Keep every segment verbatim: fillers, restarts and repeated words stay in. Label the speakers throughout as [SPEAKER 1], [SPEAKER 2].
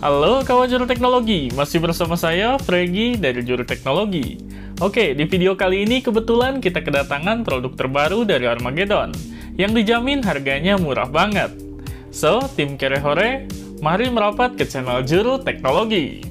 [SPEAKER 1] Halo kawan Juru Teknologi, masih bersama saya, Fregi dari Juru Teknologi. Oke, di video kali ini kebetulan kita kedatangan produk terbaru dari Armageddon, yang dijamin harganya murah banget. So, tim Kerehore, mari merapat ke channel Juru Teknologi.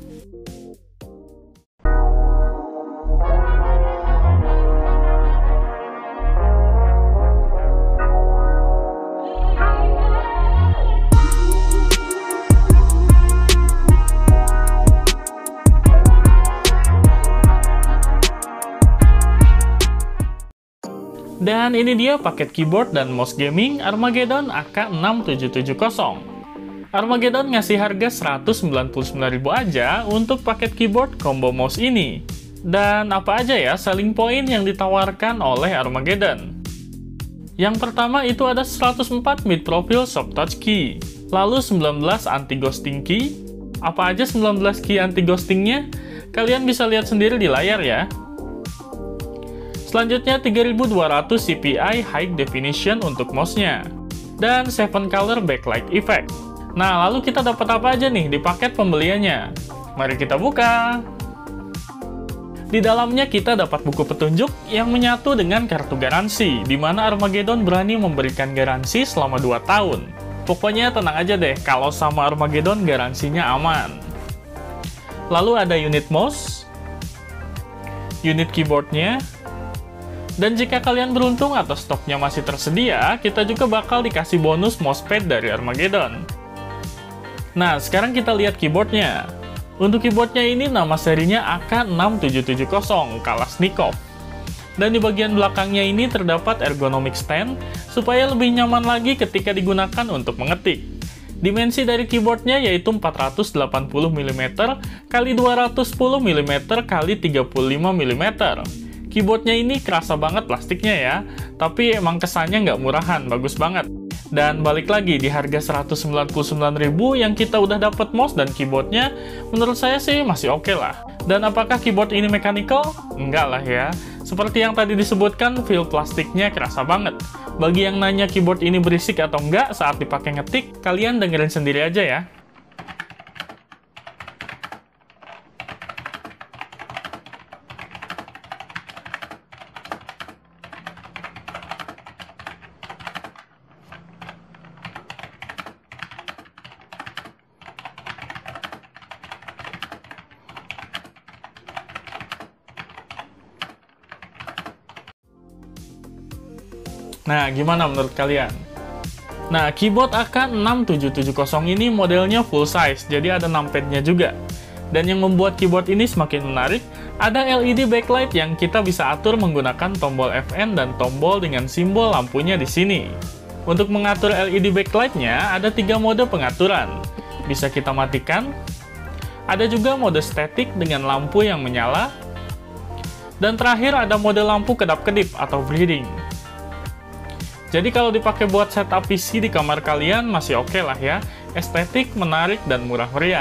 [SPEAKER 1] Dan ini dia paket keyboard dan mouse gaming Armageddon A K enam tujuh tujuh nol. Armageddon ngasih harga seratus sembilan puluh sembilan ribu aja untuk paket keyboard combo mouse ini. Dan apa aja ya selling point yang ditawarkan oleh Armageddon? Yang pertama itu ada seratus empat mid profile soft touch key, lalu sembilan belas anti ghosting key. Apa aja sembilan belas key anti ghostingnya? Kalian bisa lihat sendiri di layar ya. Selanjutnya tiga ribu dua ratus C P I High Definition untuk mouse-nya. Dan tujuh color backlight effect. Nah, lalu kita dapat apa aja nih di paket pembeliannya? Mari kita buka. Di dalamnya kita dapat buku petunjuk yang menyatu dengan kartu garansi, di mana Armageddon berani memberikan garansi selama dua tahun. Pokoknya tenang aja deh, kalau sama Armageddon garansinya aman. Lalu ada unit mouse, unit keyboardnya, dan jika kalian beruntung atau stoknya masih tersedia, kita juga bakal dikasih bonus mousepad dari Armageddon. Nah, sekarang kita lihat keyboardnya. Untuk keyboardnya ini nama serinya A K enam tujuh tujuh nol Kalashnikov. Dan di bagian belakangnya ini terdapat ergonomic stand, supaya lebih nyaman lagi ketika digunakan untuk mengetik. Dimensi dari keyboardnya yaitu empat ratus delapan puluh milimeter kali dua ratus sepuluh milimeter kali tiga puluh lima milimeter. Keyboardnya ini kerasa banget plastiknya ya, tapi emang kesannya nggak murahan, bagus banget. Dan balik lagi, di harga seratus sembilan puluh sembilan ribu yang kita udah dapat mouse dan keyboardnya, menurut saya sih masih oke lah. Dan apakah keyboard ini mechanical? Enggak lah ya. Seperti yang tadi disebutkan, feel plastiknya kerasa banget. Bagi yang nanya keyboard ini berisik atau enggak saat dipakai ngetik, kalian dengerin sendiri aja ya. Nah, gimana menurut kalian? Nah, keyboard A K enam tujuh tujuh nol ini modelnya full size, jadi ada numpadnya juga. Dan yang membuat keyboard ini semakin menarik, ada L E D backlight yang kita bisa atur menggunakan tombol F N dan tombol dengan simbol lampunya di sini. Untuk mengatur L E D backlight-nya, ada tiga mode pengaturan. Bisa kita matikan, ada juga mode static dengan lampu yang menyala, dan terakhir ada mode lampu kedap-kedip atau breathing. Jadi kalau dipakai buat setup P C di kamar kalian masih oke lah ya, estetik, menarik, dan murah meriah.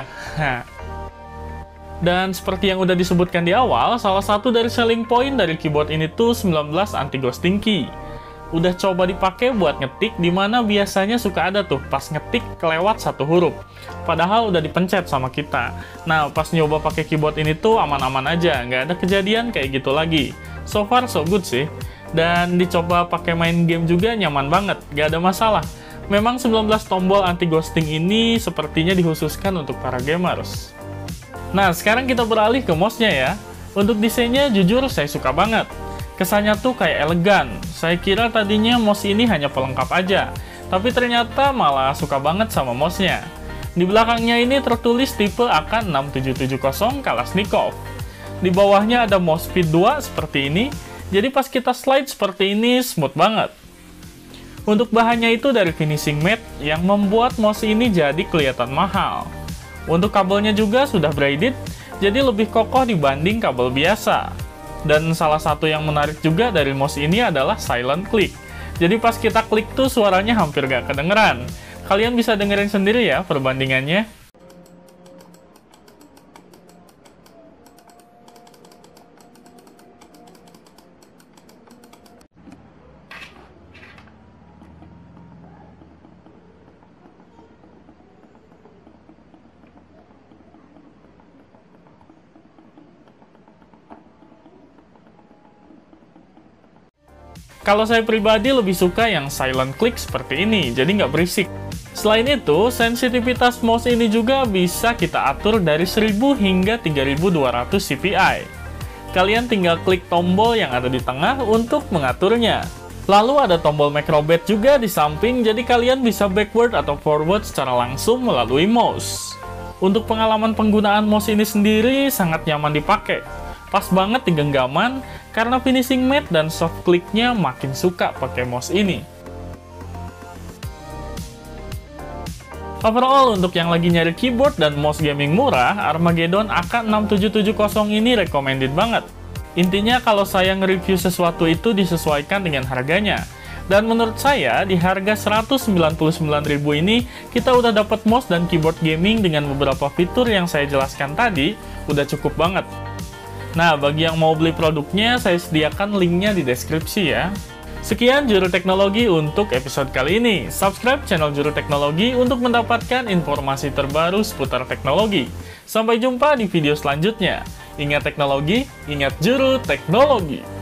[SPEAKER 1] Dan seperti yang udah disebutkan di awal, salah satu dari selling point dari keyboard ini tuh sembilan belas anti ghosting key. Udah coba dipakai buat ngetik, dimana biasanya suka ada tuh pas ngetik kelewat satu huruf. Padahal udah dipencet sama kita. Nah, pas nyoba pakai keyboard ini tuh aman-aman aja, nggak ada kejadian kayak gitu lagi. So far so good sih. Dan dicoba pakai main game juga nyaman banget, gak ada masalah. Memang sembilan belas tombol anti ghosting ini sepertinya dikhususkan untuk para gamers. Nah, sekarang kita beralih ke mouse-nya ya. Untuk desainnya jujur saya suka banget. Kesannya tuh kayak elegan. Saya kira tadinya mouse ini hanya pelengkap aja, tapi ternyata malah suka banget sama mouse-nya. Di belakangnya ini tertulis tipe A K enam tujuh tujuh nol Kalashnikov. Di bawahnya ada mouse speed dua seperti ini. Jadi pas kita slide seperti ini, smooth banget. Untuk bahannya itu dari finishing matte yang membuat mouse ini jadi kelihatan mahal. Untuk kabelnya juga sudah braided, jadi lebih kokoh dibanding kabel biasa. Dan salah satu yang menarik juga dari mouse ini adalah silent click. Jadi pas kita klik tuh suaranya hampir gak kedengeran. Kalian bisa dengerin sendiri ya perbandingannya. Kalau saya pribadi lebih suka yang silent click seperti ini, jadi nggak berisik. Selain itu, sensitivitas mouse ini juga bisa kita atur dari seribu hingga tiga ribu dua ratus C P I. Kalian tinggal klik tombol yang ada di tengah untuk mengaturnya. Lalu ada tombol macrobet juga di samping, jadi kalian bisa backward atau forward secara langsung melalui mouse. Untuk pengalaman penggunaan mouse ini sendiri sangat nyaman dipakai. Pas banget di genggaman, karena finishing matte dan soft click-nya makin suka pakai mouse ini. Overall, untuk yang lagi nyari keyboard dan mouse gaming murah, Armageddon A K enam tujuh tujuh nol ini recommended banget. Intinya kalau saya nge-review sesuatu itu disesuaikan dengan harganya. Dan menurut saya, di harga seratus sembilan puluh sembilan ribu ini, kita udah dapat mouse dan keyboard gaming dengan beberapa fitur yang saya jelaskan tadi, udah cukup banget. Nah, bagi yang mau beli produknya, saya sediakan linknya di deskripsi ya. Sekian Juru Teknologi untuk episode kali ini. Subscribe channel Juru Teknologi untuk mendapatkan informasi terbaru seputar teknologi. Sampai jumpa di video selanjutnya. Ingat teknologi, ingat Juru Teknologi.